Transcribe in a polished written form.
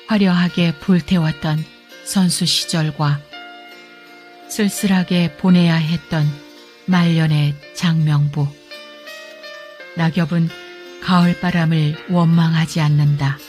화려하게 불태웠던 선수 시절과 쓸쓸하게 보내야 했던 말년의 장명부. 낙엽은 가을바람을 원망하지 않는다.